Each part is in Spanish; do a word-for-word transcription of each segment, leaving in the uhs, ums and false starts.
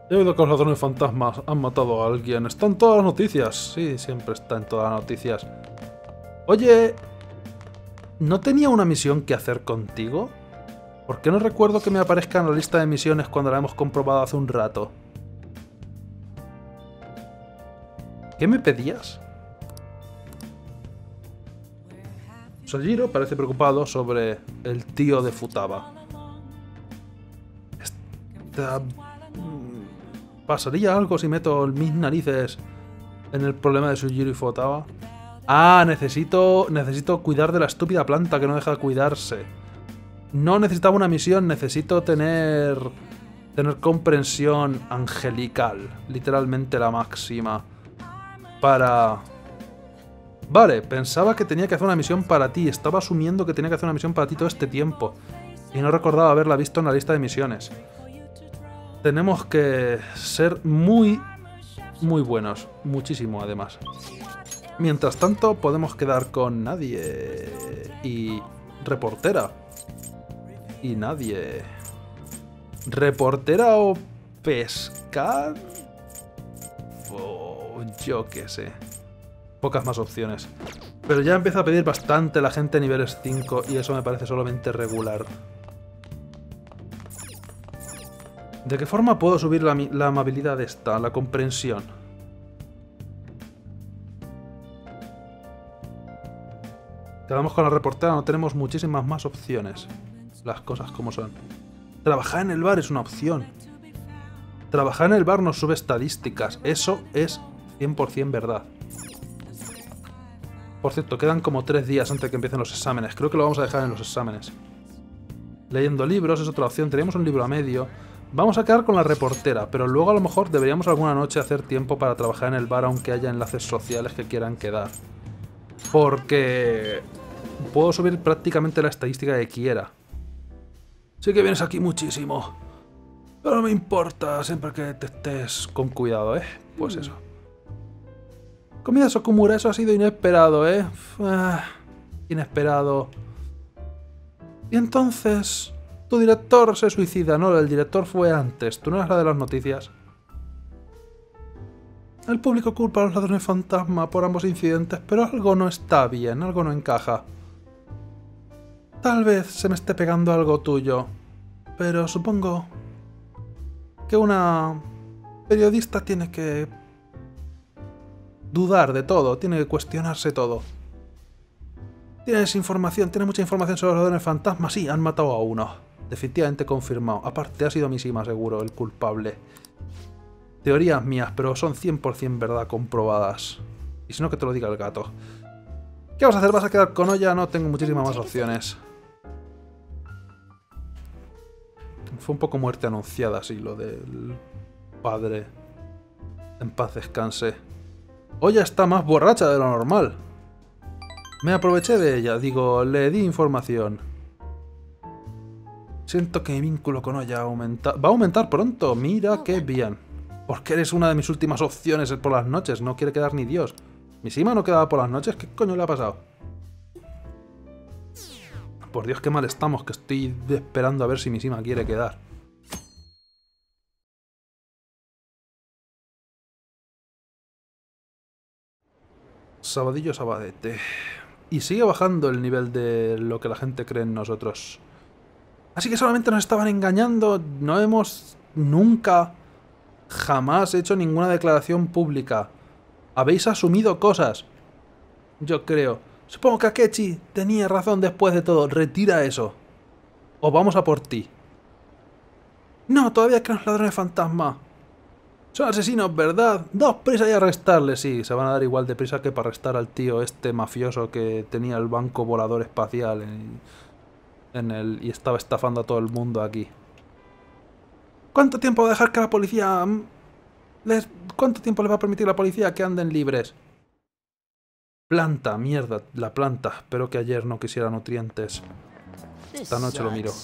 He oído que los ladrones fantasmas han matado a alguien. Está en todas las noticias. Sí, siempre está en todas las noticias. Oye, ¿no tenía una misión que hacer contigo? ¿Por qué no recuerdo que me aparezca en la lista de misiones cuando la hemos comprobado hace un rato? ¿Qué me pedías? Sojiro parece preocupado sobre el tío de Futaba. Esta... ¿Pasaría algo si meto mis narices en el problema de Sojiro y Futaba? Ah, necesito, necesito cuidar de la estúpida planta que no deja de cuidarse. No necesitaba una misión, necesito tener... Tener comprensión angelical. Literalmente la máxima. Para... Vale, pensaba que tenía que hacer una misión para ti. Estaba asumiendo que tenía que hacer una misión para ti todo este tiempo. Y no recordaba haberla visto en la lista de misiones. Tenemos que ser muy, muy buenos. Muchísimo, además. Mientras tanto, podemos quedar con nadie. Y... reportera. Y nadie. ¿Reportera o pescar? Oh, yo qué sé. Pocas más opciones. Pero ya empieza a pedir bastante la gente niveles cinco y eso me parece solamente regular. ¿De qué forma puedo subir la, la amabilidad esta, la comprensión? Quedamos con la reportera, no tenemos muchísimas más opciones. Las cosas como son. Trabajar en el bar es una opción. Trabajar en el bar nos sube estadísticas. Eso es cien por cien verdad. Por cierto, quedan como tres días antes de que empiecen los exámenes. Creo que lo vamos a dejar en los exámenes. Leyendo libros es otra opción. Teníamos un libro a medio. Vamos a quedar con la reportera, pero luego a lo mejor deberíamos alguna noche hacer tiempo para trabajar en el bar, aunque haya enlaces sociales que quieran quedar. Porque puedo subir prácticamente la estadística que quiera. Sí que vienes aquí muchísimo. Pero no me importa, siempre que te estés con cuidado, ¿eh? Pues eso. Comida Sokumura, eso ha sido inesperado, ¿eh? Ah, inesperado. Y entonces... Tu director se suicida, no, el director fue antes. ¿Tú no eras la de las noticias? El público culpa a los ladrones fantasma por ambos incidentes, pero algo no está bien, algo no encaja. Tal vez se me esté pegando algo tuyo, pero supongo que una periodista tiene que dudar de todo, tiene que cuestionarse todo. Tienes información, tienes mucha información sobre los ladrones fantasma. Sí, han matado a uno. Definitivamente confirmado. Aparte, ha sido Mishima seguro el culpable. Teorías mías, pero son cien por cien verdad comprobadas. Y si no, que te lo diga el gato. ¿Qué vas a hacer? ¿Vas a quedar con Oya? No tengo muchísimas más opciones. Fue un poco muerte anunciada, sí, lo del padre. En paz descanse. Oya está más borracha de lo normal. Me aproveché de ella, digo, le di información. Siento que mi vínculo con Oya aumenta... va a aumentar pronto, mira qué bien. Porque eres una de mis últimas opciones por las noches, no quiere quedar ni Dios. ¿Mishima no quedaba por las noches? ¿Qué coño le ha pasado? Por Dios, qué mal estamos, que estoy esperando a ver si Mishima quiere quedar. Sabadillo Sabadete. Y sigue bajando el nivel de lo que la gente cree en nosotros. Así que solamente nos estaban engañando. No hemos nunca, jamás hecho ninguna declaración pública. Habéis asumido cosas. Yo creo. Supongo que Akechi tenía razón después de todo. Retira eso. O vamos a por ti. No, todavía creen los ladrones fantasma. Son asesinos, ¿verdad? Daos prisa y arrestarles. Sí, se van a dar igual de prisa que para arrestar al tío este mafioso que tenía el banco volador espacial en, en el, y estaba estafando a todo el mundo aquí. ¿Cuánto tiempo va a dejar que la policía... Les, ¿Cuánto tiempo le va a permitir la policía que anden libres? Planta, mierda, la planta. Espero que ayer no quisiera nutrientes. Esta noche lo miro.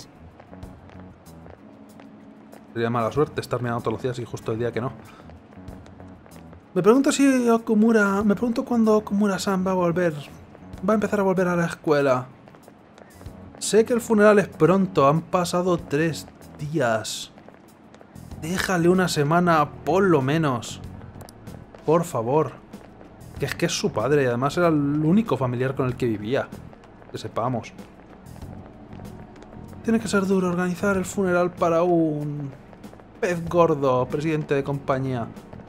Sería mala suerte estar mirando todos los días y justo el día que no. Me pregunto si Okumura... Me pregunto cuándo Okumura-san va a volver... Va a empezar a volver a la escuela. Sé que el funeral es pronto. Han pasado tres días. Déjale una semana por lo menos. Por favor. Que es que es su padre y además era el único familiar con el que vivía. Que sepamos. Tiene que ser duro organizar el funeral para un pez gordo, presidente de compañía.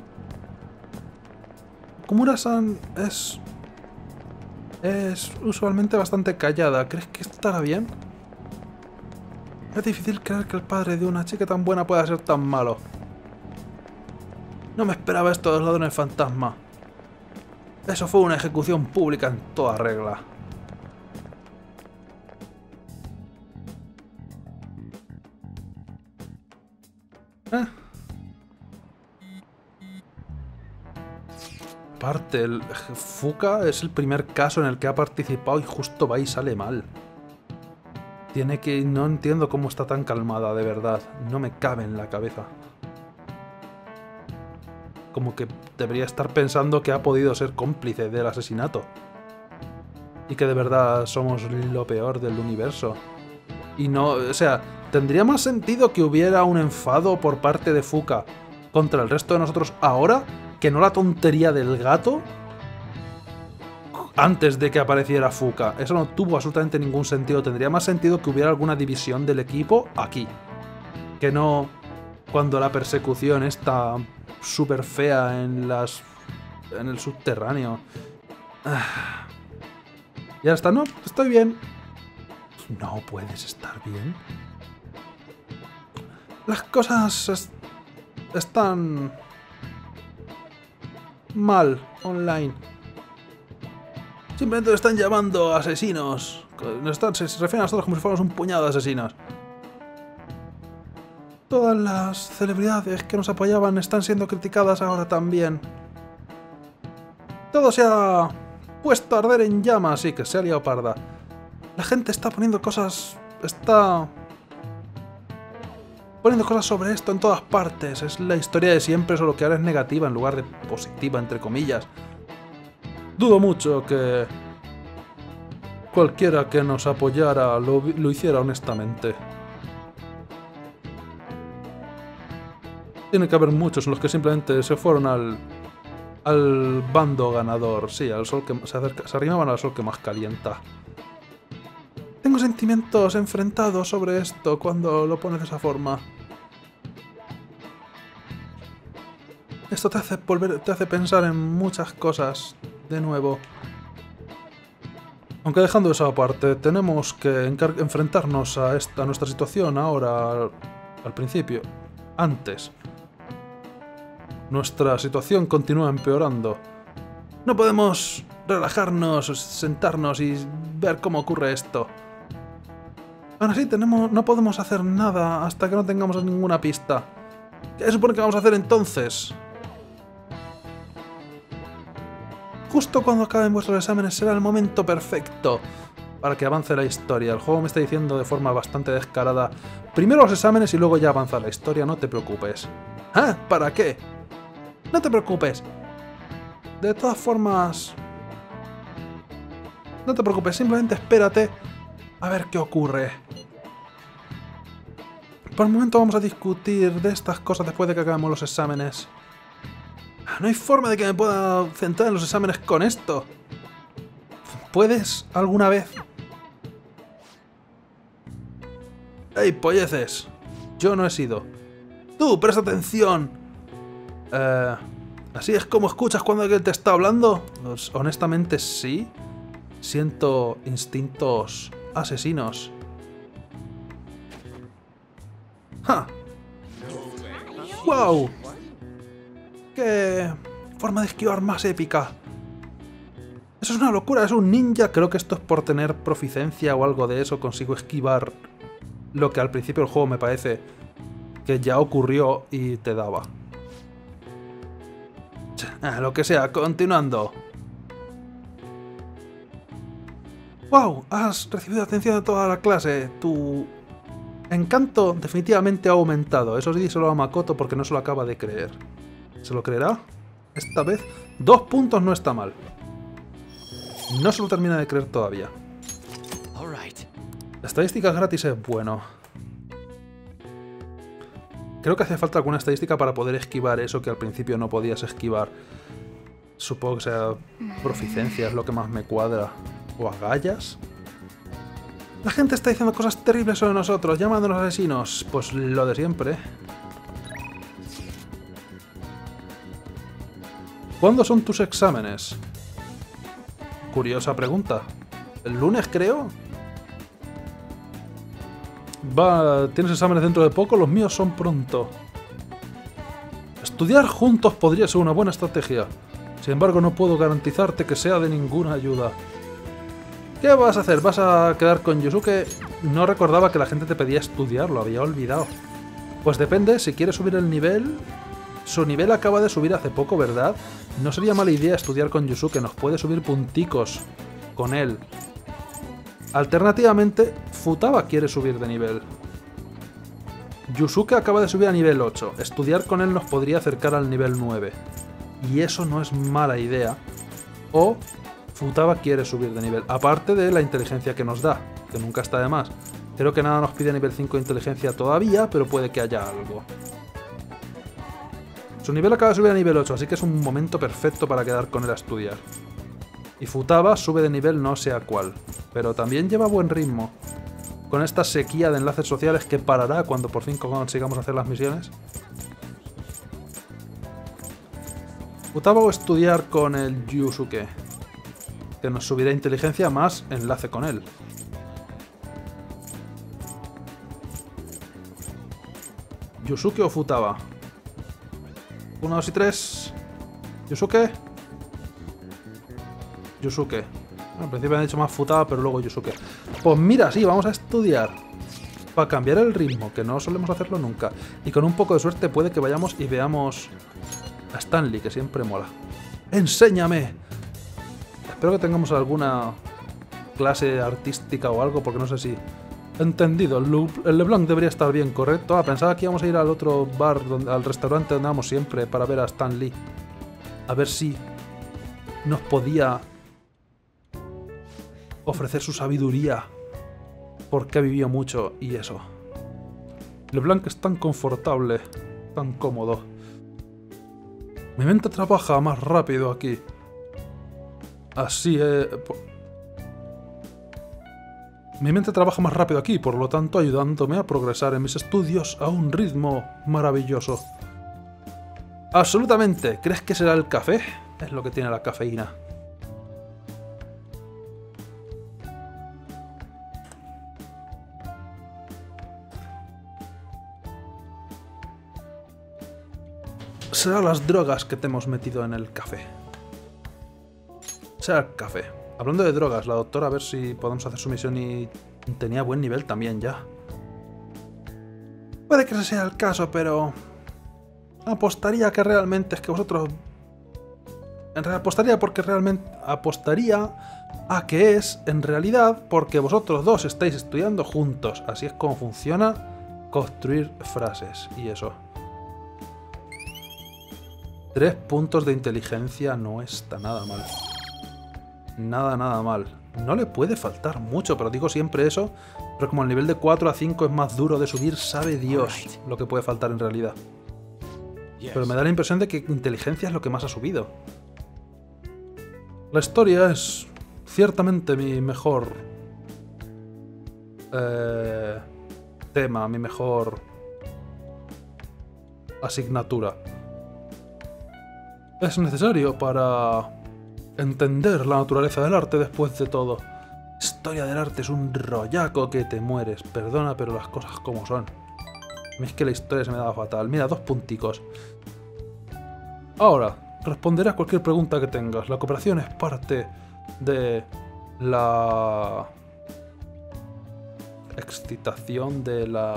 Komura-san es... es usualmente bastante callada. ¿Crees que estará bien? Es difícil creer que el padre de una chica tan buena pueda ser tan malo. No me esperaba esto de los ladrones fantasma. Eso fue una ejecución pública en toda regla. ¿Eh? Aparte, el Fuka es el primer caso en el que ha participado y justo va y sale mal. Tiene que... no entiendo cómo está tan calmada, de verdad. No me cabe en la cabeza. Como que debería estar pensando que ha podido ser cómplice del asesinato. Y que de verdad somos lo peor del universo. Y no... o sea, tendría más sentido que hubiera un enfado por parte de Fuka contra el resto de nosotros ahora que no la tontería del gato antes de que apareciera Fuka. Eso no tuvo absolutamente ningún sentido. Tendría más sentido que hubiera alguna división del equipo aquí. Que no cuando la persecución está súper fea en las... en el subterráneo. Ah. Ya está, no, estoy bien. No puedes estar bien. Las cosas es... están... mal online. Simplemente lo están llamando asesinos. Nos están, se refieren a nosotros como si fuéramos un puñado de asesinos. Todas las celebridades que nos apoyaban están siendo criticadas ahora también. Todo se ha puesto a arder en llamas, sí, que se ha liado parda. La gente está poniendo cosas... está... poniendo cosas sobre esto en todas partes. Es la historia de siempre, solo que ahora es negativa en lugar de positiva, entre comillas. Dudo mucho que cualquiera que nos apoyara lo, lo hiciera honestamente. Tiene que haber muchos en los que simplemente se fueron al, al bando ganador. Sí, al sol que se, acerca, se arrimaban al sol que más calienta. Tengo sentimientos enfrentados sobre esto cuando lo pones de esa forma. Esto te hace volver, te hace pensar en muchas cosas de nuevo. Aunque dejando eso aparte, tenemos que enfrentarnos a, esta, a nuestra situación ahora, al, al principio, antes. Nuestra situación continúa empeorando. No podemos relajarnos, sentarnos y ver cómo ocurre esto. Aún así, tenemos, no podemos hacer nada hasta que no tengamos ninguna pista. ¿Qué se supone que vamos a hacer entonces? Justo cuando acaben vuestros exámenes será el momento perfecto para que avance la historia. El juego me está diciendo de forma bastante descarada: primero los exámenes y luego ya avanza la historia, no te preocupes. ¿Ah? ¿Para qué? No te preocupes. De todas formas... no te preocupes, simplemente espérate a ver qué ocurre. Por el momento vamos a discutir de estas cosas después de que acabemos los exámenes. No hay forma de que me pueda centrar en los exámenes con esto. ¿Puedes alguna vez? ¡Ey, polleces! Yo no he sido. ¡Tú, presta atención! Eh, ¿Así es como escuchas cuando alguien te está hablando? Pues, honestamente, sí. Siento instintos asesinos. ¡Ja! ¡Wow! ¡Qué forma de esquivar más épica! Eso es una locura, es un ninja. Creo que esto es por tener proficiencia o algo de eso. Consigo esquivar lo que al principio del juego me parece que ya ocurrió y te daba. Ah, lo que sea, continuando. ¡Wow! Has recibido atención de toda la clase. Tu encanto definitivamente ha aumentado. Eso sí, díselo a Makoto porque no se lo acaba de creer. ¿Se lo creerá? Esta vez, dos puntos no está mal. No se lo termina de creer todavía. Estadísticas gratis es bueno. Creo que hace falta alguna estadística para poder esquivar eso que al principio no podías esquivar. Supongo que sea proficiencia, es lo que más me cuadra. ¿O agallas? La gente está diciendo cosas terribles sobre nosotros, llamándonos asesinos. Pues lo de siempre. ¿Cuándo son tus exámenes? Curiosa pregunta. ¿El lunes, creo? Va, ¿tienes exámenes dentro de poco? Los míos son pronto. Estudiar juntos podría ser una buena estrategia. Sin embargo, no puedo garantizarte que sea de ninguna ayuda. ¿Qué vas a hacer? ¿Vas a quedar con Yusuke? No recordaba que la gente te pedía estudiar, lo había olvidado. Pues depende, si quieres subir el nivel... Su nivel acaba de subir hace poco, ¿verdad? No sería mala idea estudiar con Yusuke, nos puede subir punticos con él. Alternativamente, Futaba quiere subir de nivel. Yusuke acaba de subir a nivel ocho. Estudiar con él nos podría acercar al nivel nueve. Y eso no es mala idea. O Futaba quiere subir de nivel. Aparte de la inteligencia que nos da, que nunca está de más. Creo que nada nos pide nivel cinco de inteligencia todavía, pero puede que haya algo. Su nivel acaba de subir a nivel ocho, así que es un momento perfecto para quedar con él a estudiar. Y Futaba sube de nivel no sé a cuál, pero también lleva buen ritmo. Con esta sequía de enlaces sociales que parará cuando por fin consigamos hacer las misiones. Futaba o estudiar con el Yusuke, que nos subirá inteligencia más enlace con él. Yusuke o Futaba. Uno, dos y tres. Yusuke. Yusuke. Bueno, al principio me han dicho más Futaba, pero luego Yusuke. Pues mira, sí, vamos a estudiar. Para cambiar el ritmo, que no solemos hacerlo nunca. Y con un poco de suerte puede que vayamos y veamos a Stanley, que siempre mola. ¡Enséñame! Espero que tengamos alguna clase artística o algo, porque no sé si... Entendido, el LeBlanc debería estar bien, ¿correcto? Ah, pensaba que íbamos a ir al otro bar, donde, al restaurante donde vamos siempre, para ver a Stan Lee. A ver si nos podía ofrecer su sabiduría, porque ha vivido mucho y eso. LeBlanc es tan confortable, tan cómodo. Mi mente trabaja más rápido aquí. Así es... Mi mente trabaja más rápido aquí, por lo tanto ayudándome a progresar en mis estudios a un ritmo maravilloso. Absolutamente. ¿Crees que será el café? Es lo que tiene la cafeína. Será las drogas que te hemos metido en el café. Será el café. Hablando de drogas, la doctora, a ver si podemos hacer su misión y tenía buen nivel también ya. Puede que ese sea el caso, pero... Apostaría que realmente es que vosotros... En realidad apostaría porque realmente... Apostaría a que es, en realidad, porque vosotros dos estáis estudiando juntos. Así es como funciona construir frases y eso. Tres puntos de inteligencia no está nada mal. Nada, nada mal. No le puede faltar mucho, pero digo siempre eso. Pero como el nivel de cuatro a cinco es más duro de subir, sabe Dios lo que puede faltar en realidad. Pero me da la impresión de que inteligencia es lo que más ha subido. La historia es ciertamente mi mejor eh, tema, mi mejor asignatura. Es necesario para entender la naturaleza del arte después de todo. Historia del arte es un rollaco que te mueres. Perdona, pero las cosas como son. A mí es que la historia se me daba fatal. Mira, dos punticos. Ahora, responderé a cualquier pregunta que tengas. La cooperación es parte de la excitación de la...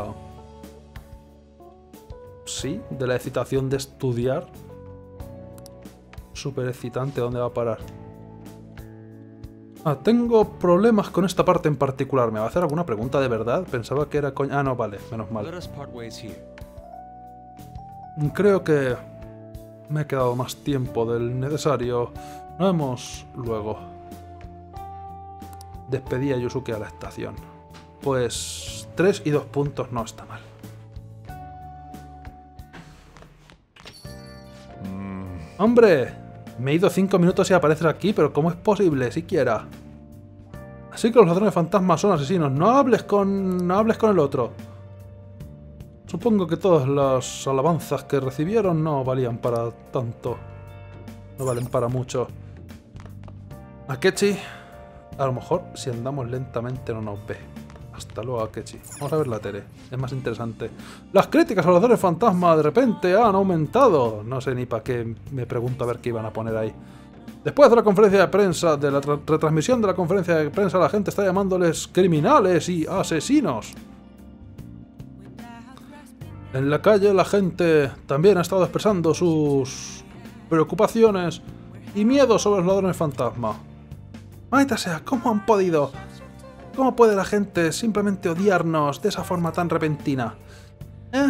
Sí, de la excitación de estudiar. Súper excitante, ¿dónde va a parar? Ah, tengo problemas con esta parte en particular. ¿Me va a hacer alguna pregunta de verdad? Pensaba que era coña... Ah, no, vale, menos mal. Creo que me he quedado más tiempo del necesario. Nos vemos luego. Despedí a Yusuke a la estación. Pues tres y dos puntos no está mal. ¡Hombre! Me he ido cinco minutos y apareces aquí, pero ¿cómo es posible, siquiera? Así que los ladrones fantasmas son asesinos. No hables con... no hables con el otro. Supongo que todas las alabanzas que recibieron no valían para tanto. No valen para mucho. Akechi, a lo mejor si andamos lentamente no nos ve. Hasta luego, Akechi. Vamos a ver la tele. Es más interesante. Las críticas a los ladrones fantasma de repente han aumentado. No sé ni para qué me pregunto a ver qué iban a poner ahí. Después de la conferencia de prensa, de la retransmisión de la conferencia de prensa, la gente está llamándoles criminales y asesinos. En la calle la gente también ha estado expresando sus preocupaciones y miedo sobre los ladrones fantasma. Maldita sea, ¿cómo han podido? ¿Cómo puede la gente simplemente odiarnos de esa forma tan repentina? ¿Eh?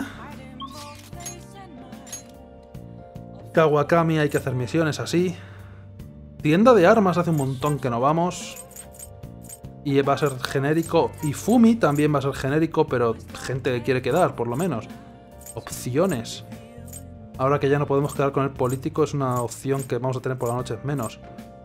Kawakami hay que hacer misiones así. Tienda de armas hace un montón que no vamos. Y va a ser genérico. Y Fumi también va a ser genérico, pero gente que quiere quedar, por lo menos. Opciones. Ahora que ya no podemos quedar con el político, es una opción que vamos a tener por las noches menos.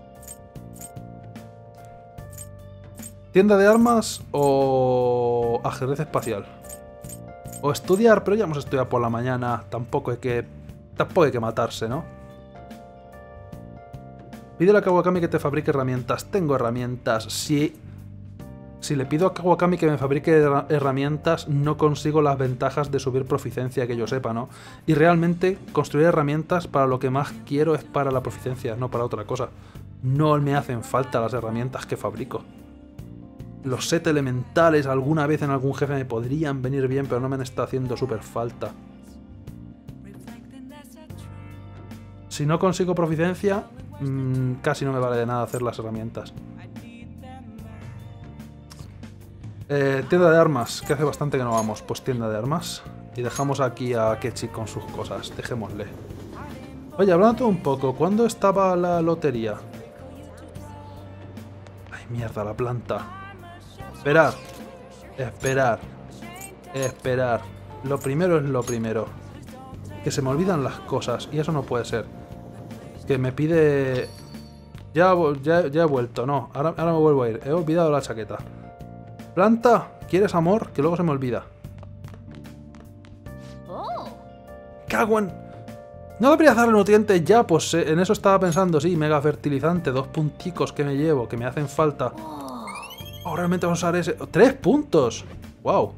Tienda de armas o ajedrez espacial. O estudiar, pero ya hemos estudiado por la mañana. Tampoco hay que, tampoco hay que matarse, ¿no? Pídele a Kawakami que te fabrique herramientas. Tengo herramientas. Si, si le pido a Kawakami que me fabrique herramientas, no consigo las ventajas de subir proficiencia, que yo sepa, ¿no? Y realmente construir herramientas para lo que más quiero es para la proficiencia, no para otra cosa. No me hacen falta las herramientas que fabrico. Los set elementales alguna vez en algún jefe me podrían venir bien, pero no me está haciendo súper falta. Si no consigo proficiencia, mmm, casi no me vale de nada hacer las herramientas. Eh, tienda de armas, que hace bastante que no vamos. Pues tienda de armas. Y dejamos aquí a Akechi con sus cosas. Dejémosle. Oye, hablando un poco, ¿cuándo estaba la lotería? Ay, mierda, la planta. Esperar. Esperar. Esperar. Lo primero es lo primero. Que se me olvidan las cosas. Y eso no puede ser. Que me pide... Ya, ya, ya he vuelto. No, ahora, ahora me vuelvo a ir. He olvidado la chaqueta. Planta, ¿quieres amor? Que luego se me olvida. ¡Cago en! ¿No deberías darle nutrientes ya? Pues eh, en eso estaba pensando. Sí, mega fertilizante. Dos punticos que me llevo, que me hacen falta. Oh, realmente vamos a usar ese... ¡Tres puntos! ¡Wow!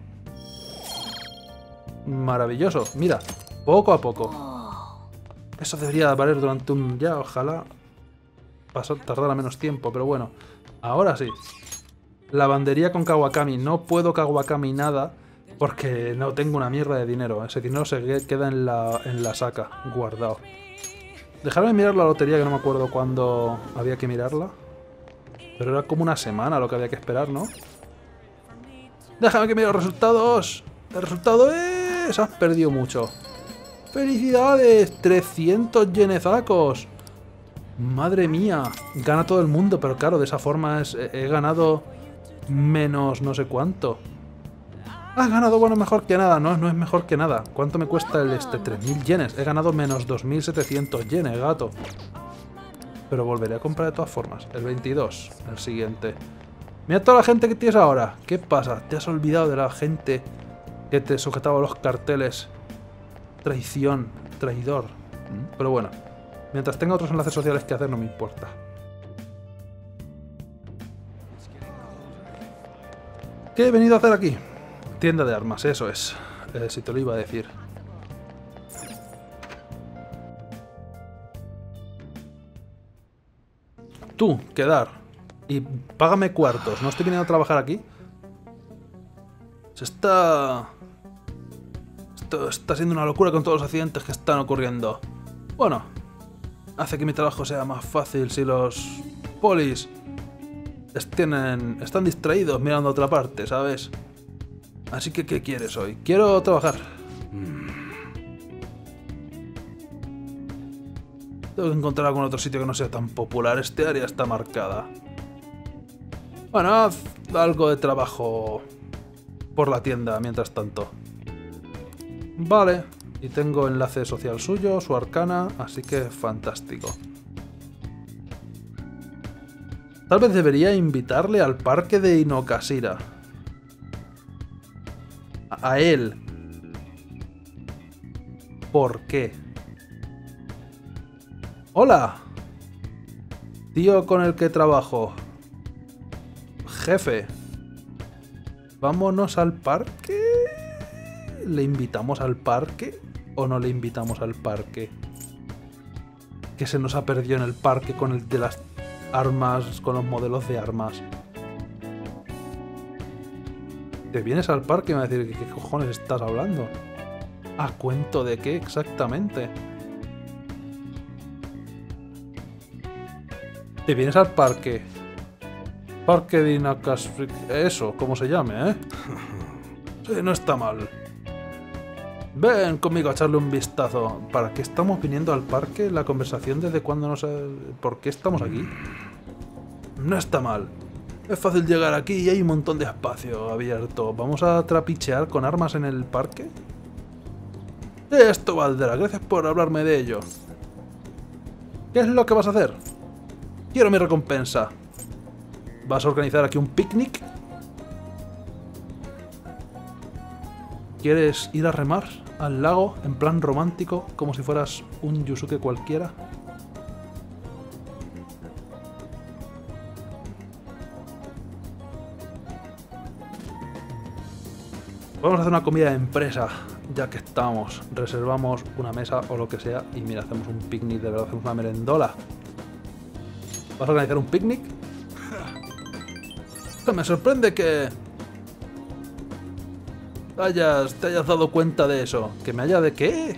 Maravilloso. Mira, poco a poco. Eso debería valer durante un... Ya, ojalá... Pasó, tardara menos tiempo, pero bueno. Ahora sí. Lavandería con Kawakami. No puedo Kawakami nada porque no tengo una mierda de dinero. Ese dinero se queda en la, en la saca, guardado. Dejarme mirar la lotería, que no me acuerdo cuándo había que mirarla. Pero era como una semana lo que había que esperar, ¿no? Déjame que mire los resultados. El resultado es... Has perdido mucho. ¡Felicidades! trescientos yenezacos. Madre mía. Gana todo el mundo, pero claro, de esa forma es, he ganado menos no sé cuánto. Has ganado, bueno, mejor que nada. No, no es mejor que nada. ¿Cuánto me cuesta el este? tres mil yenes. He ganado menos dos mil setecientos yenes, gato. Pero volveré a comprar de todas formas. El veintidós, el siguiente. Mira toda la gente que tienes ahora. ¿Qué pasa? ¿Te has olvidado de la gente que te sujetaba los carteles? Traición, traidor. Pero bueno, mientras tenga otros enlaces sociales que hacer, no me importa. ¿Qué he venido a hacer aquí? Tienda de armas, eso es. Eh, si te lo iba a decir. Tú, quedar. Y págame cuartos. ¿No estoy viniendo a trabajar aquí? Se está... Esto está siendo una locura con todos los accidentes que están ocurriendo. Bueno, hace que mi trabajo sea más fácil si los polis tienen, están distraídos mirando a otra parte, ¿sabes? Así que, ¿qué quieres hoy? Quiero trabajar. Tengo que encontrar algún otro sitio que no sea tan popular. Este área está marcada. Bueno, haz algo de trabajo por la tienda mientras tanto. Vale. Y tengo enlace social suyo, su arcana, así que fantástico. Tal vez debería invitarle al parque de Inokashira. A, a él. ¿Por qué? ¡Hola! Tío con el que trabajo. Jefe. ¿Vámonos al parque? ¿Le invitamos al parque? ¿O no le invitamos al parque? Que se nos ha perdido en el parque con el de las armas, con los modelos de armas. ¿Te vienes al parque y me vas a decir qué cojones estás hablando? ¿A cuento de qué exactamente? ¿Te vienes al parque? Parque de Inokashira... Eso, como se llame, ¿eh? Sí, no está mal. Ven conmigo a echarle un vistazo. ¿Para qué estamos viniendo al parque? La conversación desde cuándo no sé... ¿Por qué estamos aquí? No está mal. Es fácil llegar aquí y hay un montón de espacio abierto. ¿Vamos a trapichear con armas en el parque? Esto valdrá. Gracias por hablarme de ello. ¿Qué es lo que vas a hacer? Quiero mi recompensa. ¿Vas a organizar aquí un picnic? ¿Quieres ir a remar al lago en plan romántico, como si fueras un Yusuke cualquiera? Vamos a hacer una comida de empresa, ya que estamos. Reservamos una mesa o lo que sea y mira, hacemos un picnic, de verdad, hacemos una merendola. ¿Vas a organizar un picnic? Me sorprende que... Hayas, te hayas dado cuenta de eso. ¿Que me haya de qué?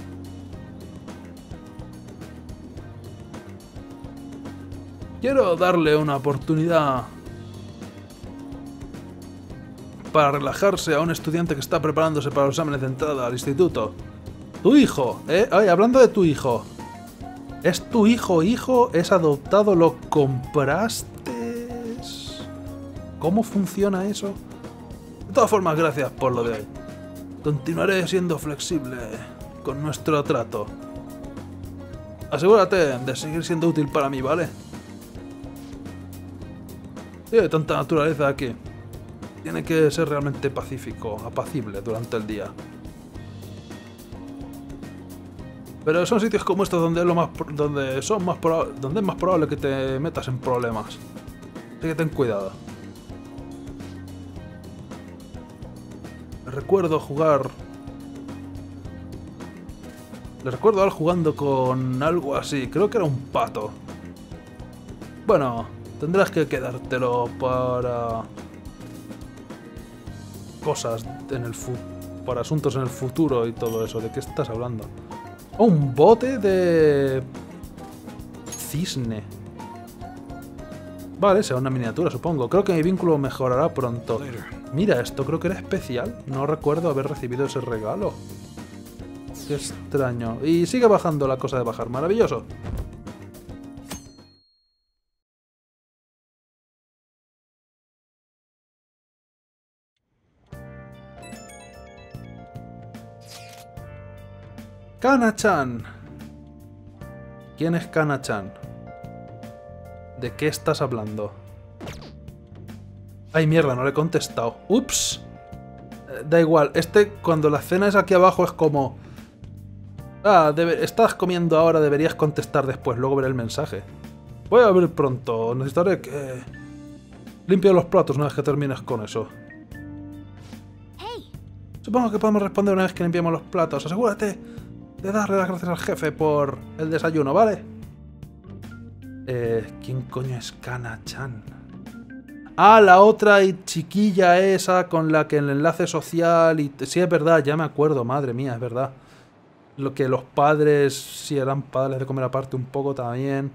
Quiero darle una oportunidad para relajarse a un estudiante que está preparándose para los exámenes de entrada al instituto. Tu hijo, ¿eh? Ay, hablando de tu hijo. ¿Es tu hijo, hijo? ¿Es adoptado? ¿Lo compraste? ¿Cómo funciona eso? De todas formas, gracias por lo de hoy. Continuaré siendo flexible con nuestro trato. Asegúrate de seguir siendo útil para mí, ¿vale? Tiene tanta naturaleza aquí. Tiene que ser realmente pacífico, apacible durante el día. Pero son sitios como estos donde es lo más donde son más donde es más probable que te metas en problemas. Así que ten cuidado. Recuerdo jugar... Le recuerdo a él jugando con algo así. Creo que era un pato. Bueno, tendrás que quedártelo para... cosas en el fu... para asuntos en el futuro y todo eso. ¿De qué estás hablando? Oh, un bote de... cisne. Vale, será una miniatura, supongo. Creo que mi vínculo mejorará pronto. Mira esto, creo que era especial. No recuerdo haber recibido ese regalo. Qué extraño. Y sigue bajando la cosa de bajar. Maravilloso. Kana-chan. ¿Quién es Kana-chan? ¿De qué estás hablando? Ay, mierda, no le he contestado. Ups. Eh, da igual. Este, cuando la escena es aquí abajo, es como... Ah, debe... estás comiendo ahora, deberías contestar después. Luego veré el mensaje. Voy a ver pronto. Necesitaré que... limpie los platos una vez que termines con eso. Supongo que podemos responder una vez que limpiemos los platos. Asegúrate de darle las gracias al jefe por el desayuno, ¿vale? Eh, ¿quién coño es Kana-chan? Ah, la otra chiquilla esa con la que el enlace social y... Sí, es verdad, ya me acuerdo, madre mía, es verdad. Lo que los padres, si eran padres de comer aparte un poco también.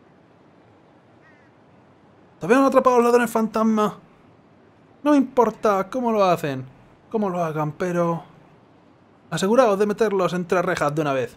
¿Todavía no han atrapado a los ladrones fantasma? No me importa cómo lo hacen, cómo lo hagan, pero... aseguraos de meterlos entre rejas de una vez.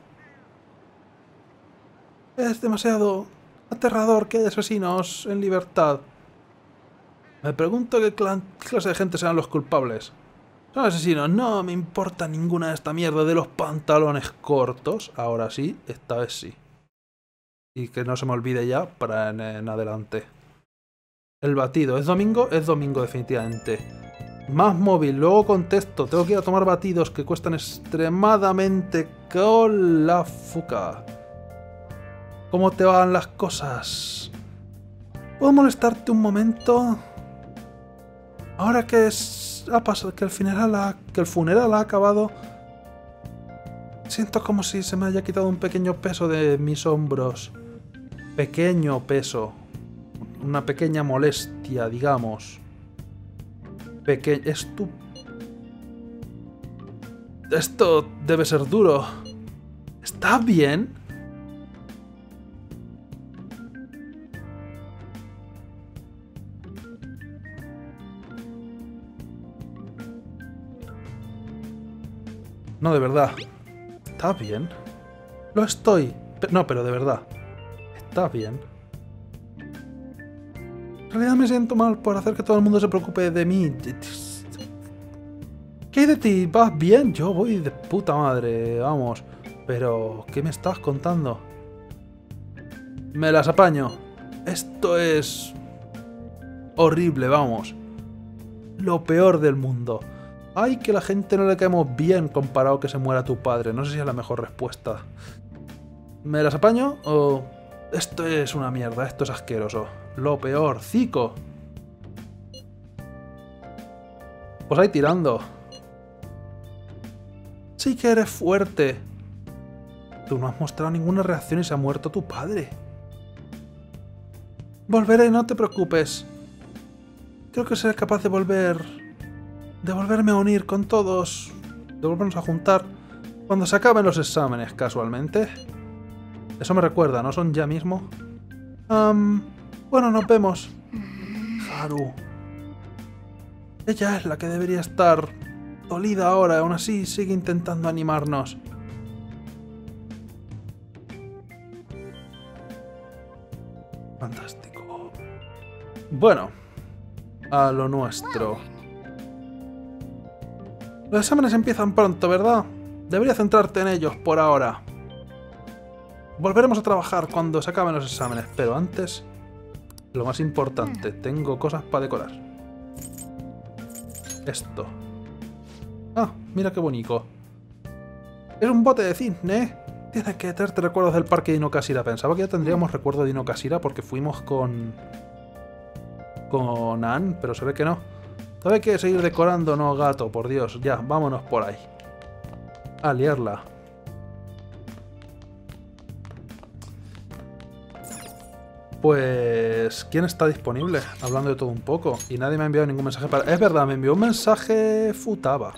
Es demasiado aterrador que haya asesinos en libertad. Me pregunto qué clase de gente serán los culpables. Son asesinos, no me importa ninguna de esta mierda de los pantalones cortos. Ahora sí, esta vez sí. Y que no se me olvide ya para en, en adelante. El batido, ¿es domingo? Es domingo definitivamente. Más móvil, luego contesto. Tengo que ir a tomar batidos que cuestan extremadamente con la fuca. ¿Cómo te van las cosas? ¿Puedo molestarte un momento? Ahora que es, ha pasado, que el funeral ha, que el funeral ha acabado, siento como si se me haya quitado un pequeño peso de mis hombros. Pequeño peso. Una pequeña molestia, digamos. Peque... Esto... Esto debe ser duro. ¿Estás bien? No, de verdad. ¿Estás bien? Lo estoy. No, pero de verdad. ¿Estás bien? En realidad me siento mal por hacer que todo el mundo se preocupe de mí. ¿Qué hay de ti? ¿Vas bien? Yo voy de puta madre, vamos. Pero, ¿qué me estás contando? Me las apaño. Esto es... horrible, vamos. Lo peor del mundo. Ay, que la gente no le caemos bien comparado que se muera tu padre. No sé si es la mejor respuesta. ¿Me las apaño o...? Esto es una mierda, esto es asqueroso. Lo peor, Zico. Pues ahí tirando. Sí que eres fuerte. Tú no has mostrado ninguna reacción y se ha muerto tu padre. Volveré, no te preocupes. Creo que seré capaz de volver... de volverme a unir con todos. De volvernos a juntar cuando se acaben los exámenes, casualmente. Eso me recuerda, ¿no son ya mismo? Um, bueno, nos vemos. Haru. Ella es la que debería estar dolida ahora, aún así sigue intentando animarnos. Fantástico. Bueno, a lo nuestro. Los exámenes empiezan pronto, ¿verdad? Debería centrarte en ellos por ahora. Volveremos a trabajar cuando se acaben los exámenes, pero antes, lo más importante, tengo cosas para decorar. Esto. Ah, mira qué bonito. Es un bote de cisne. Tienes que traerte recuerdos del parque de Inokashira. Pensaba que ya tendríamos recuerdo de Inokashira porque fuimos con... con Ann, pero se ve que no. Todavía hay que seguir decorando, no, gato, por Dios. Ya, vámonos por ahí. A liarla. Pues... ¿quién está disponible? Hablando de todo un poco. Y nadie me ha enviado ningún mensaje para... Es verdad, me envió un mensaje Futaba.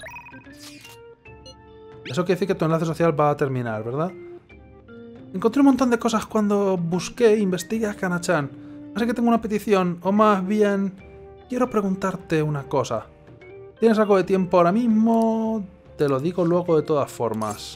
Eso quiere decir que tu enlace social va a terminar, ¿verdad? Encontré un montón de cosas cuando busqué e investigué a Kana-chan. Así que tengo una petición, o más bien... quiero preguntarte una cosa. ¿Tienes algo de tiempo ahora mismo? Te lo digo luego de todas formas.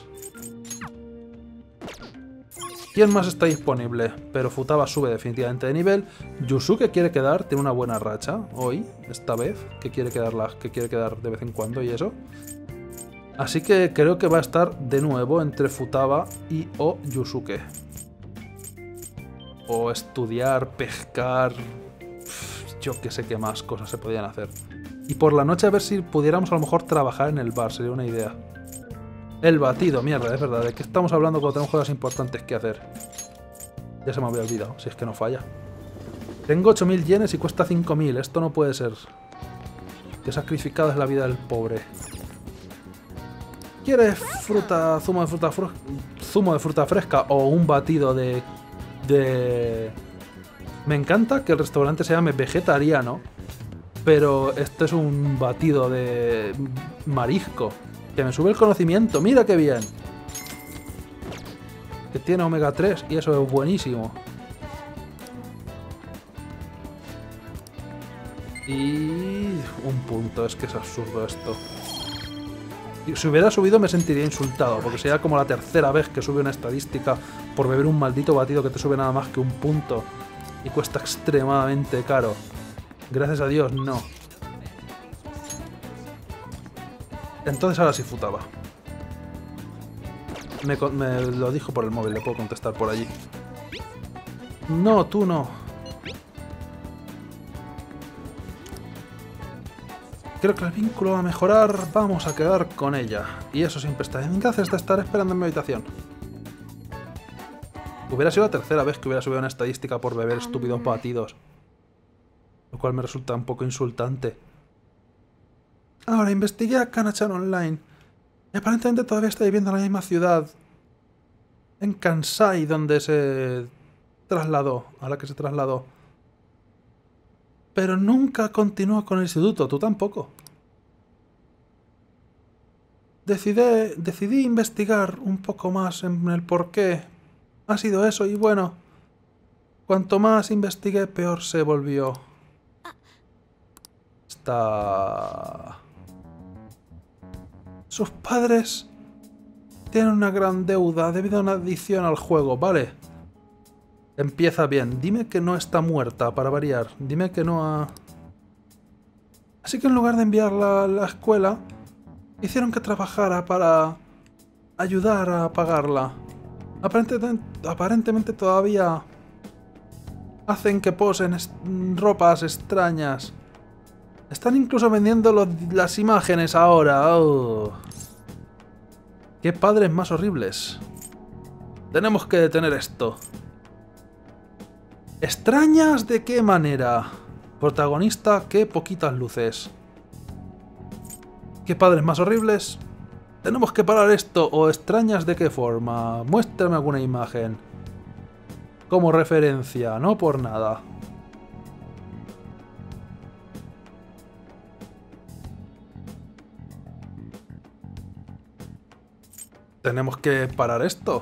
¿Quién más está disponible? Pero Futaba sube definitivamente de nivel. Yusuke quiere quedar, tiene una buena racha hoy, esta vez, que quiere quedar, que quiere quedar de vez en cuando y eso. Así que creo que va a estar de nuevo entre Futaba y o Yusuke. O estudiar, pescar... yo que sé qué más cosas se podían hacer. Y por la noche a ver si pudiéramos a lo mejor trabajar en el bar, sería una idea. El batido, mierda, es verdad. ¿De qué estamos hablando cuando tenemos cosas importantes que hacer? Ya se me había olvidado, si es que no falla. Tengo ocho mil yenes y cuesta cinco mil. Esto no puede ser. Qué sacrificada es la vida del pobre. ¿Quieres fruta, zumo de fruta, fru zumo de fruta fresca o un batido de... de... Me encanta que el restaurante se llame vegetariano, pero este es un batido de marisco. Que me sube el conocimiento, mira qué bien. Que tiene omega tres y eso es buenísimo. Y... un punto, es que es absurdo esto. Si hubiera subido me sentiría insultado, porque sería como la tercera vez que sube una estadística por beber un maldito batido que te sube nada más que un punto. Y cuesta extremadamente caro. Gracias a Dios, no. Entonces ahora sí Futaba. Me, me lo dijo por el móvil, le puedo contestar por allí. No, tú no. Creo que el vínculo va a mejorar. Vamos a quedar con ella. Y eso siempre está bien. Gracias de estar esperando en mi habitación. Hubiera sido la tercera vez que hubiera subido una estadística por beber estúpidos batidos. Lo cual me resulta un poco insultante. Ahora, investigué a Kana-chan online. Y aparentemente todavía está viviendo en la misma ciudad. En Kansai, donde se trasladó. A la que se trasladó. Pero nunca continuó con el instituto. Tú tampoco. Decidí, decidí investigar un poco más en el por qué ha sido eso. Y bueno, cuanto más investigué, peor se volvió. Está... Sus padres tienen una gran deuda debido a una adicción al juego, ¿vale? Empieza bien. Dime que no está muerta, para variar. Dime que no ha... Así que en lugar de enviarla a la escuela, hicieron que trabajara para ayudar a pagarla. Aparentemente, aparentemente todavía hacen que posen est- ropas extrañas. Están incluso vendiendo los, las imágenes ahora. Oh. ¡Qué padres más horribles! Tenemos que detener esto. ¿Extrañas de qué manera? Protagonista, qué poquitas luces. ¿Qué padres más horribles? Tenemos que parar esto. ¿O extrañas de qué forma? Muéstrame alguna imagen. Como referencia, no por nada. Tenemos que parar esto.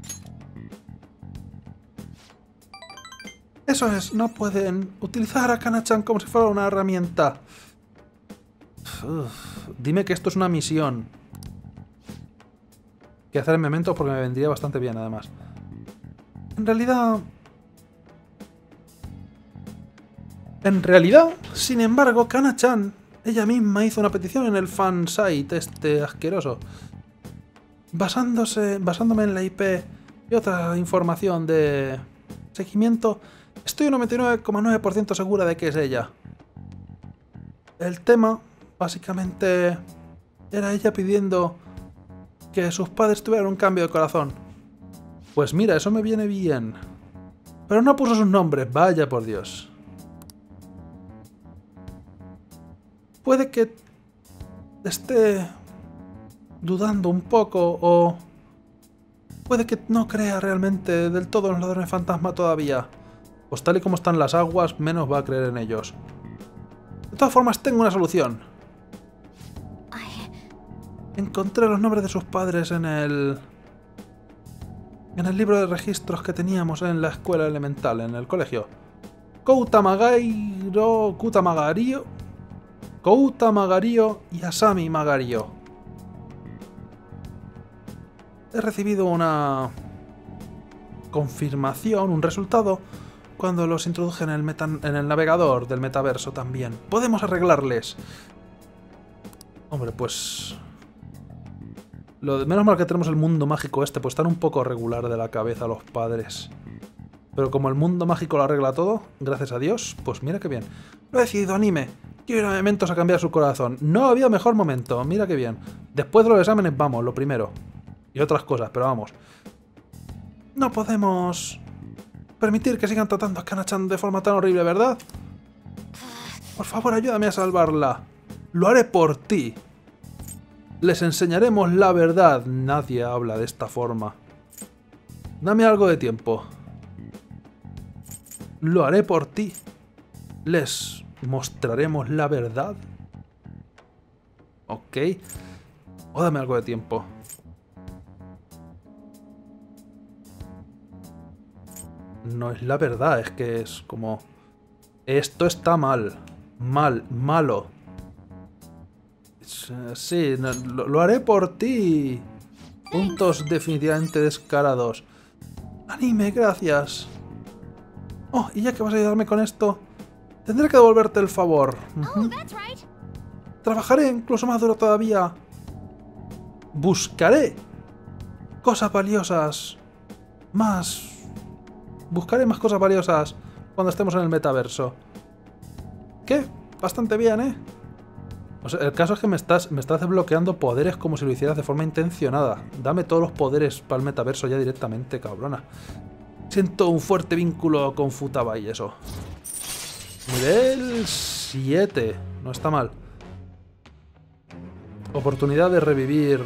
Eso es, no pueden utilizar a Kana-chan como si fuera una herramienta. Uf, dime que esto es una misión. Que hacer en Memento porque me vendría bastante bien, además. En realidad... En realidad, sin embargo, Kana-chan, ella misma hizo una petición en el fansite este asqueroso. Basándose, basándome en la I P y otra información de seguimiento, estoy un noventa y nueve coma nueve por ciento segura de que es ella. El tema, básicamente, era ella pidiendo que sus padres tuvieran un cambio de corazón. Pues mira, eso me viene bien. Pero no puso sus nombres, vaya por Dios. Puede que esté dudando un poco o puede que no crea realmente del todo en los ladrones fantasma todavía. Pues tal y como están las aguas, menos va a creer en ellos. De todas formas, tengo una solución. Encontré los nombres de sus padres en el... en el libro de registros que teníamos en la escuela elemental, en el colegio. Kouta Magairo... Kouta Magario... Kouta Magario y Asami Magario. He recibido una confirmación, un resultado, cuando los introduje en el, meta, en el navegador del metaverso también. Podemos arreglarles. Hombre, pues... Lo de, menos mal que tenemos el mundo mágico este, pues están un poco regular de la cabeza los padres. Pero como el mundo mágico lo arregla todo, gracias a Dios, pues mira qué bien. Lo he decidido, anime. Quiero ir a Mementos a cambiar su corazón. No había mejor momento, mira qué bien. Después de los exámenes, vamos, lo primero. Y otras cosas, pero vamos. No podemos permitir que sigan tratando a Kana-chan de forma tan horrible, ¿verdad? Por favor, ayúdame a salvarla. Lo haré por ti. Les enseñaremos la verdad. Nadie habla de esta forma. Dame algo de tiempo. Lo haré por ti. Les mostraremos la verdad. Ok. O dame algo de tiempo. No es la verdad, es que es como... Esto está mal. Mal, malo. Sí, no, lo, lo haré por ti. Puntos definitivamente descarados. Anime, gracias. Oh, y ya que vas a ayudarme con esto, tendré que devolverte el favor. Uh-huh. Trabajaré incluso más duro todavía buscaré cosas valiosas. Más. Buscaré más cosas valiosas cuando estemos en el metaverso. ¿Qué? Bastante bien, ¿eh? O sea, el caso es que me estás, me estás desbloqueando poderes como si lo hicieras de forma intencionada. Dame todos los poderes para el metaverso ya directamente, cabrona. Siento un fuerte vínculo con Futaba y eso. Nivel siete. No está mal. Oportunidad de revivir...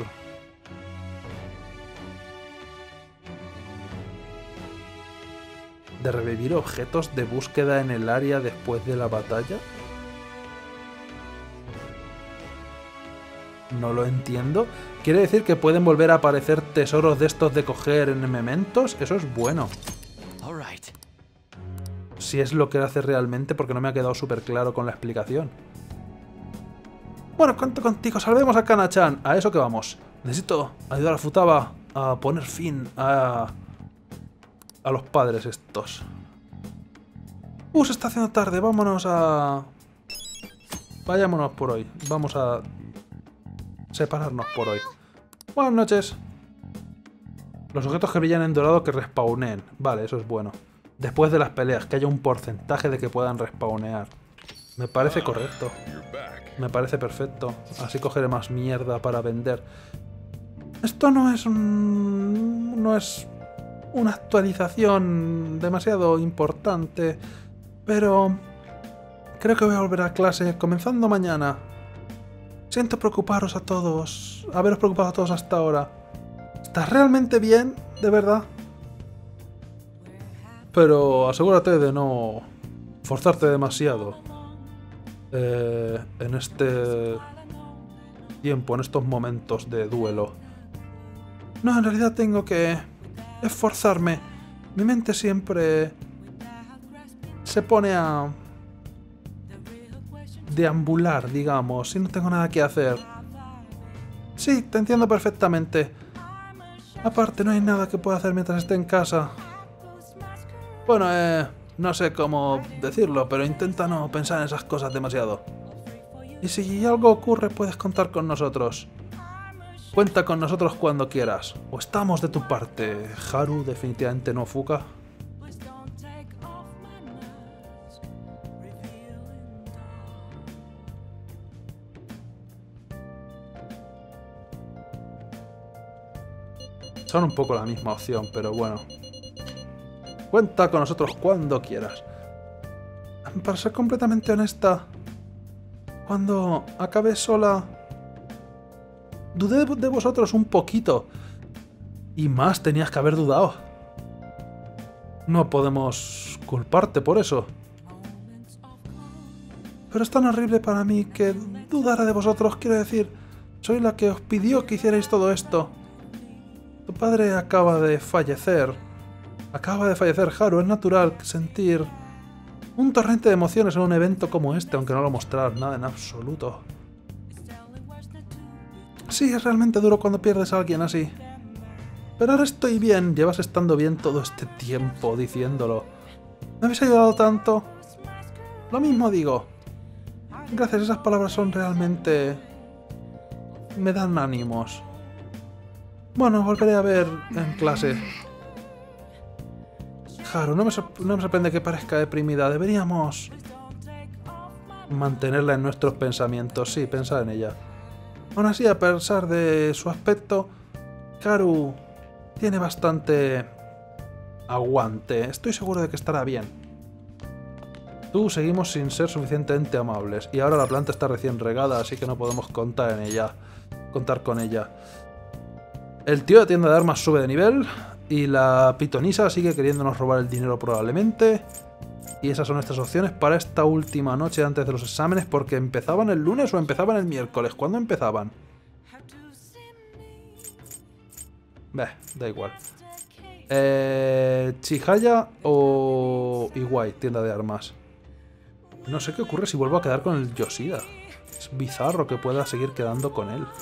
¿De revivir objetos de búsqueda en el área después de la batalla? No lo entiendo. ¿Quiere decir que pueden volver a aparecer tesoros de estos de coger en mementos? Eso es bueno. Si es lo que hace realmente, porque no me ha quedado súper claro con la explicación. Bueno, cuento contigo. Salvemos a Kana-chan. A eso que vamos. Necesito ayudar a Futaba a poner fin a... a los padres estos. Uh, se está haciendo tarde. Vámonos a... Vayámonos por hoy. Vamos a... separarnos por hoy. Buenas noches. Los objetos que brillan en dorado que respawnen. Vale, eso es bueno. Después de las peleas, que haya un porcentaje de que puedan respawnear. Me parece correcto. Me parece perfecto. Así cogeré más mierda para vender. Esto no es un... no es una actualización demasiado importante. Pero... creo que voy a volver a clase comenzando mañana. Siento preocuparos a todos. Haberos preocupado a todos hasta ahora. ¿Estás realmente bien? ¿De verdad? Pero asegúrate de no forzarte demasiado. Eh, en este tiempo, en estos momentos de duelo. No, en realidad tengo que esforzarme. Mi mente siempre se pone a deambular, digamos, si no tengo nada que hacer. Sí, te entiendo perfectamente. Aparte, no hay nada que pueda hacer mientras esté en casa. Bueno, eh... no sé cómo decirlo, pero intenta no pensar en esas cosas demasiado. Y si algo ocurre, puedes contar con nosotros. Cuenta con nosotros cuando quieras. O estamos de tu parte. Haru, definitivamente no Fuka. Son un poco la misma opción, pero bueno. Cuenta con nosotros cuando quieras. Para ser completamente honesta, cuando acabé sola, dudé de vosotros un poquito. Y más tenías que haber dudado. No podemos culparte por eso. Pero es tan horrible para mí que dudara de vosotros. Quiero decir, soy la que os pidió que hicierais todo esto. Tu padre acaba de fallecer. Acaba de fallecer Haru. Es natural sentir un torrente de emociones en un evento como este, aunque no lo mostrar nada en absoluto. Sí, es realmente duro cuando pierdes a alguien así. Pero ahora estoy bien. Llevas estando bien todo este tiempo diciéndolo. ¿Me habéis ayudado tanto? Lo mismo digo. Gracias, esas palabras son realmente... me dan ánimos. Bueno, volveré a ver en clase. Haru, no me, no me sorprende que parezca deprimida. Deberíamos mantenerla en nuestros pensamientos. Sí, pensar en ella. Aún así, a pesar de su aspecto, Haru tiene bastante aguante. Estoy seguro de que estará bien. Tú seguimos sin ser suficientemente amables. Y ahora la planta está recién regada, así que no podemos contar en ella. Contar con ella. El tío de tienda de armas sube de nivel. Y la pitonisa sigue queriéndonos robar el dinero probablemente. Y esas son nuestras opciones para esta última noche antes de los exámenes. Porque empezaban el lunes o empezaban el miércoles. ¿Cuándo empezaban? Beh, da igual. Eh, Chihaya o Iwai, tienda de armas. No sé qué ocurre si vuelvo a quedar con el Yoshida. Es bizarro que pueda seguir quedando con él.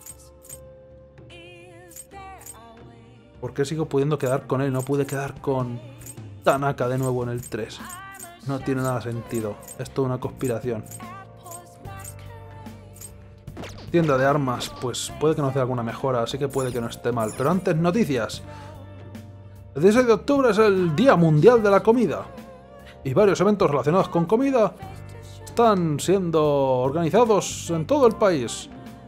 ¿Por qué sigo pudiendo quedar con él? No pude quedar con Tanaka de nuevo en el tres. No tiene nada sentido. Es toda una conspiración. tienda de armas, pues puede que nos dé alguna mejora, así que puede que no esté mal. Pero antes, noticias. El dieciséis de octubre es el Día Mundial de la Comida. Y varios eventos relacionados con comida están siendo organizados en todo el país.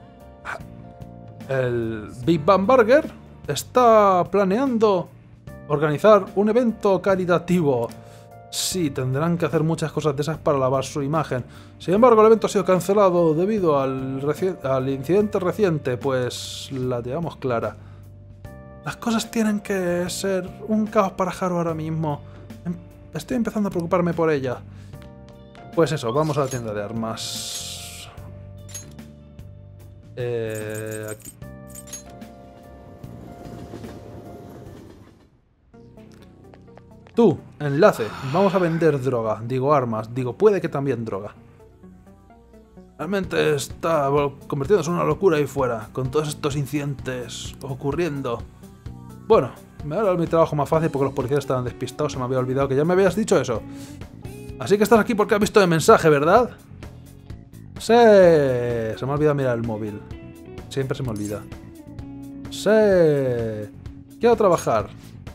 El Big Bang Burger está planeando organizar un evento caritativo. Sí, tendrán que hacer muchas cosas de esas para lavar su imagen. Sin embargo, el evento ha sido cancelado debido al, al incidente reciente, pues la llevamos clara. Las cosas tienen que ser un caos para Haru ahora mismo. Estoy empezando a preocuparme por ella. Pues eso, vamos a la tienda de armas. Eh, aquí. Tú, enlace, vamos a vender droga. Digo armas, digo puede que también droga. Realmente está convirtiéndose en una locura ahí fuera, con todos estos incidentes ocurriendo. Bueno, me ha dado mi trabajo más fácil porque los policías estaban despistados, se me había olvidado que ya me habías dicho eso. Así que estás aquí porque has visto el mensaje, ¿verdad? Sí, se me ha olvidado mirar el móvil. Siempre se me olvida. Sí, quiero trabajar.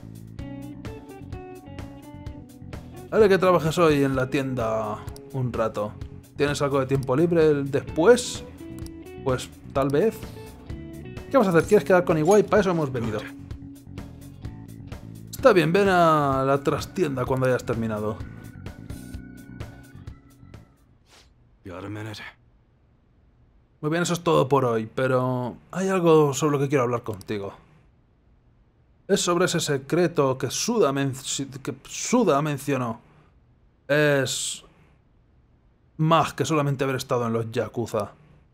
Haré que trabajes hoy en la tienda un rato. ¿Tienes algo de tiempo libre después? Pues tal vez. ¿Qué vas a hacer? ¿Quieres quedar con Iwai? Para eso hemos venido. Está bien, ven a la trastienda cuando hayas terminado. Muy bien, eso es todo por hoy, pero hay algo sobre lo que quiero hablar contigo. Es sobre ese secreto que Suda, men que Suda mencionó. Es más que solamente haber estado en los Yakuza.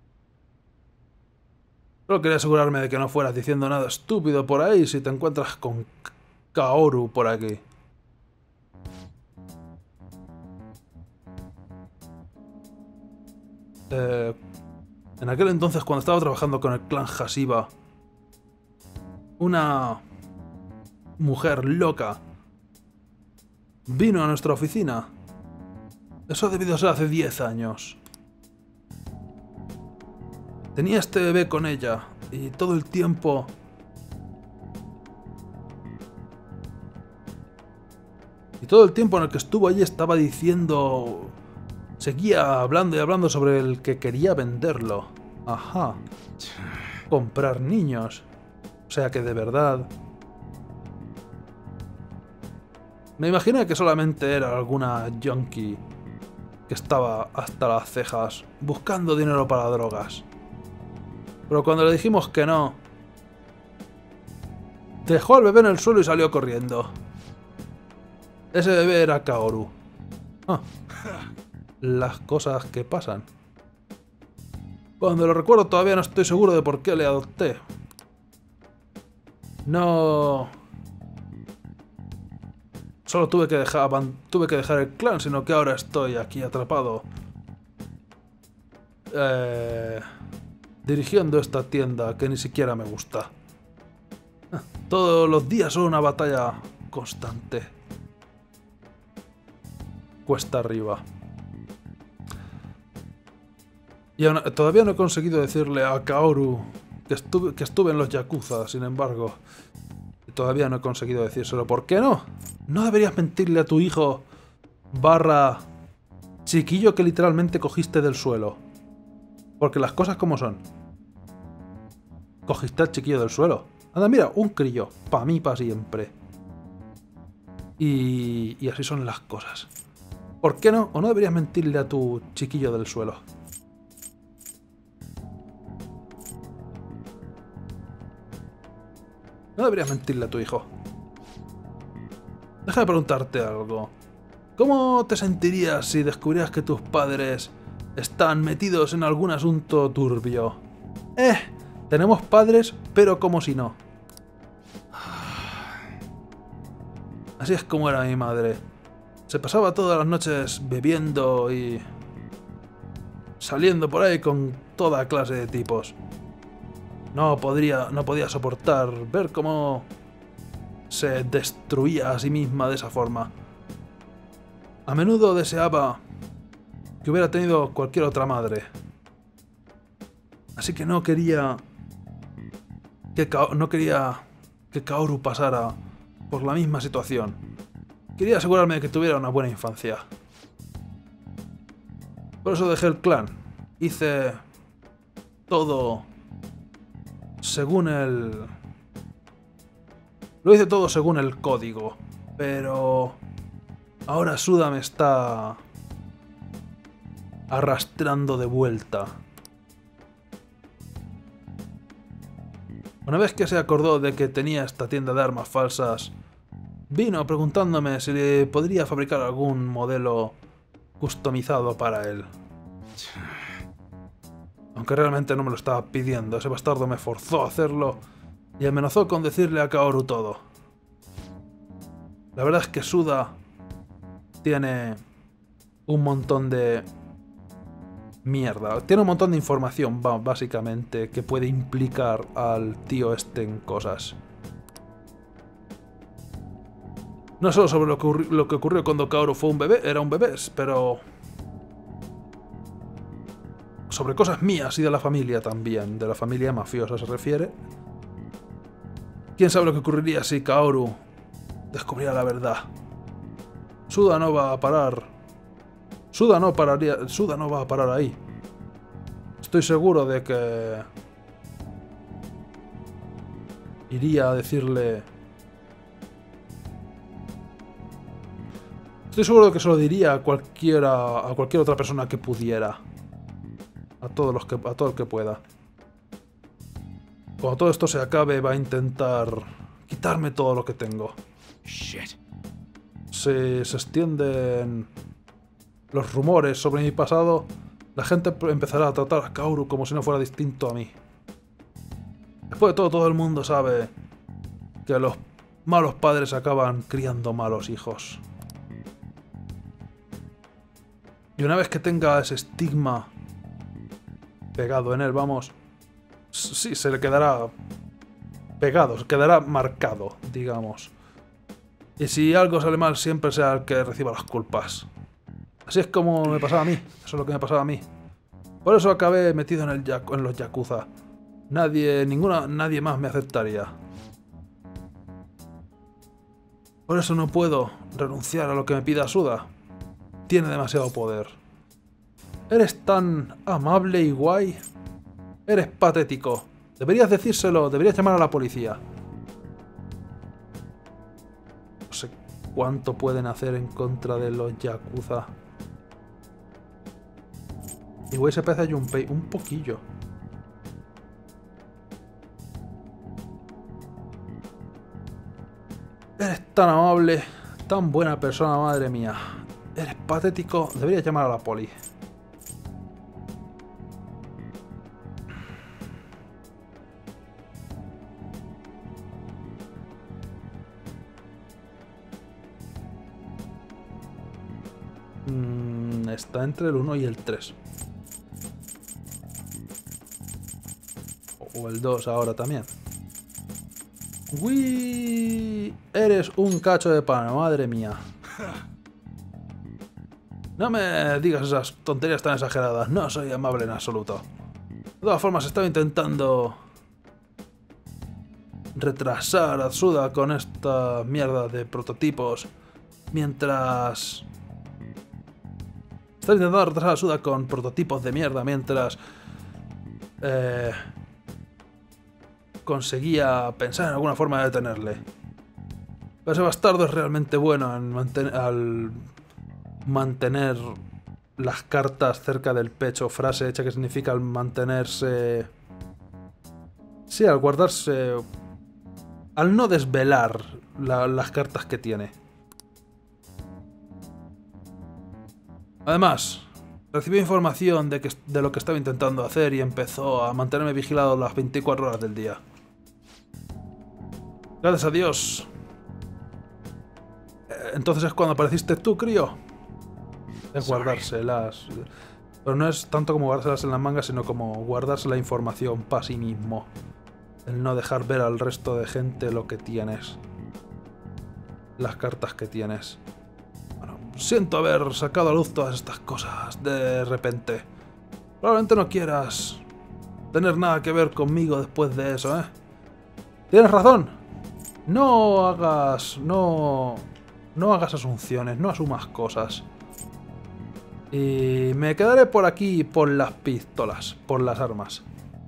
Solo quería asegurarme de que no fueras diciendo nada estúpido por ahí si te encuentras con Kaoru por aquí. Eh, en aquel entonces, cuando estaba trabajando con el clan Hashiba, una mujer loca vino a nuestra oficina. Eso ha debido ser hace diez años. Tenía este bebé con ella y todo el tiempo... Y todo el tiempo en el que estuvo allí estaba diciendo... Seguía hablando y hablando sobre el que quería venderlo. Ajá. Comprar niños. O sea que de verdad... Me imaginé que solamente era alguna junkie que estaba hasta las cejas buscando dinero para drogas. Pero cuando le dijimos que no, dejó al bebé en el suelo y salió corriendo. Ese bebé era Kaoru. Ah, las cosas que pasan. Cuando lo recuerdo todavía no estoy seguro de por qué le adopté. No... Solo tuve que dejar, tuve que dejar el clan, sino que ahora estoy aquí atrapado. Eh, dirigiendo esta tienda que ni siquiera me gusta. Todos los días son una batalla constante. Cuesta arriba. Y aún, todavía no he conseguido decirle a Kaoru que estuve, que estuve en los Yakuza, sin embargo. Todavía no he conseguido decírselo. ¿Por qué no? No deberías mentirle a tu hijo barra chiquillo que literalmente cogiste del suelo. Porque las cosas como son. Cogiste al chiquillo del suelo. Anda, mira, un crillo. Pa' mí, pa' siempre. Y, y así son las cosas. ¿Por qué no? ¿O no deberías mentirle a tu chiquillo del suelo? No deberías mentirle a tu hijo. Deja de preguntarte algo. ¿Cómo te sentirías si descubrieras que tus padres están metidos en algún asunto turbio? Eh, tenemos padres, pero como si no. Así es como era mi madre. Se pasaba todas las noches bebiendo y... saliendo por ahí con toda clase de tipos. No podría, no podía soportar ver cómo se destruía a sí misma de esa forma. A menudo deseaba que hubiera tenido cualquier otra madre. Así que no quería... Que Ka- no quería que Kaoru pasara por la misma situación. Quería asegurarme de que tuviera una buena infancia. Por eso dejé el clan. Hice todo según el... Lo hice todo según el código. Pero ahora Suda me está arrastrando de vuelta. Una vez que se acordó de que tenía esta tienda de armas falsas, vino preguntándome si le podría fabricar algún modelo customizado para él. Aunque realmente no me lo estaba pidiendo, ese bastardo me forzó a hacerlo y amenazó con decirle a Kaoru todo. La verdad es que Suda tiene un montón de mierda. Tiene un montón de información, básicamente, que puede implicar al tío este en cosas. No solo sobre lo que, lo que ocurrió cuando Kaoru fue un bebé, era un bebé, pero... sobre cosas mías y de la familia también. De la familia mafiosa se refiere. ¿Quién sabe lo que ocurriría si Kaoru descubriera la verdad? Suda no va a parar... Suda no pararía... Suda no va a parar ahí. Estoy seguro de que... iría a decirle... Estoy seguro de que se lo diría a cualquiera... a cualquier otra persona que pudiera. A todos los que... a todo el que pueda. Cuando todo esto se acabe va a intentar... quitarme todo lo que tengo. Shit. Si se extienden... los rumores sobre mi pasado, la gente empezará a tratar a Kaoru como si no fuera distinto a mí. Después de todo, todo el mundo sabe que los malos padres acaban criando malos hijos. Y una vez que tenga ese estigma pegado en él, vamos, sí, se le quedará pegado, se quedará marcado, digamos. Y si algo sale mal, siempre será el que reciba las culpas. Así es como me pasaba a mí. Eso es lo que me pasaba a mí. Por eso acabé metido en, el en los Yakuza. Nadie, ninguna, nadie más me aceptaría. Por eso no puedo renunciar a lo que me pida Suda. Tiene demasiado poder. Eres tan amable y guay. Eres patético. Deberías decírselo, deberías llamar a la policía. No sé cuánto pueden hacer en contra de los Yakuza. Igual se parece a Junpei un poquillo. Eres tan amable, tan buena persona, madre mía. Eres patético, deberías llamar a la poli. Mm, está entre el uno y el tres. O el dos ahora también. ¡Uy! Eres un cacho de pan, madre mía. No me digas esas tonterías tan exageradas. No soy amable en absoluto. De todas formas, estaba intentando retrasar a Suda con esta mierda de prototipos. Mientras... Estaba intentando retrasar a Suda con prototipos de mierda mientras... Eh... conseguía pensar en alguna forma de detenerle. Pero ese bastardo es realmente bueno en manten al mantener las cartas cerca del pecho, frase hecha que significa al mantenerse... Sí, al guardarse... al no desvelar la, las cartas que tiene. Además, recibió información de, que, de lo que estaba intentando hacer y empezó a mantenerme vigilado las veinticuatro horas del día. Gracias a Dios. Entonces es cuando apareciste tú, crío. Es guardárselas. Pero no es tanto como guardárselas en las mangas, sino como guardarse la información para sí mismo. El no dejar ver al resto de gente lo que tienes. Las cartas que tienes. Bueno, siento haber sacado a luz todas estas cosas de repente. Probablemente no quieras tener nada que ver conmigo después de eso, ¿eh? Tienes razón. No hagas... No... No hagas asunciones, no asumas cosas. Y me quedaré por aquí por las pistolas, por las armas.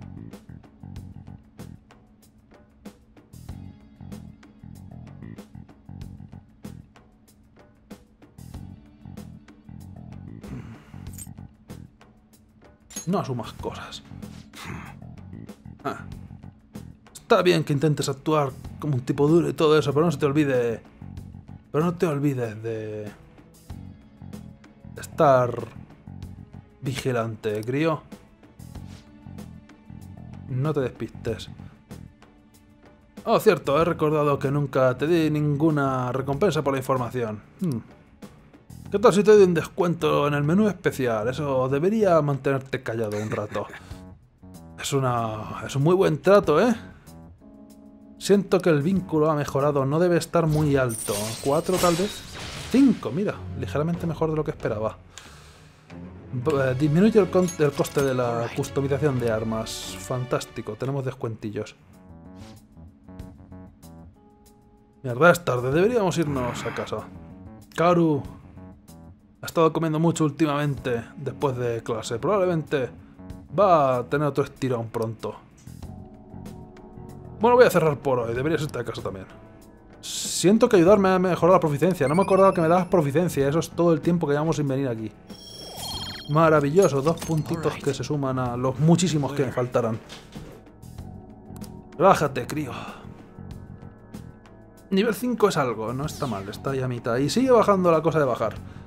No asumas cosas. Ah. Está bien que intentes actuar como un tipo duro y todo eso, pero no se te olvide... Pero no te olvides de... estar... vigilante, crío. No te despistes. Oh, cierto, he recordado que nunca te di ninguna recompensa por la información. Hmm. ¿Qué tal si te doy un descuento en el menú especial? Eso debería mantenerte callado un rato. Es una... es un muy buen trato, ¿eh? Siento que el vínculo ha mejorado. No debe estar muy alto. ¿Cuatro tal vez? Cinco, mira. Ligeramente mejor de lo que esperaba. Disminuye el, el coste de la customización de armas. Fantástico. Tenemos descuentillos. Mierda, es tarde. Deberíamos irnos a casa. Kaoru ha estado comiendo mucho últimamente después de clase. Probablemente va a tener otro estirón pronto. Bueno, voy a cerrar por hoy. Deberías irte a casa también. Siento que ayudarme a mejorar la proficiencia. No me acordaba que me dabas proficiencia. Eso es todo el tiempo que llevamos sin venir aquí. Maravilloso. Dos puntitos que se suman a los muchísimos que me faltarán. Relájate, crío. Nivel cinco es algo. No está mal. Está ahí a mitad. Y sigue bajando la cosa de bajar.